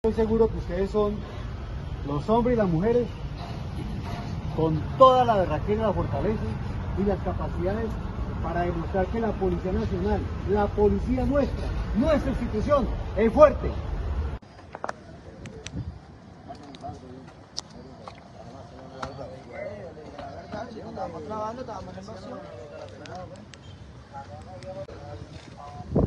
Estoy seguro que ustedes son los hombres y las mujeres con toda la berraquera, la fortaleza y las capacidades para demostrar que la Policía Nacional, la policía nuestra, nuestra institución, es fuerte. Estábamos trabajando, estábamos en invasión.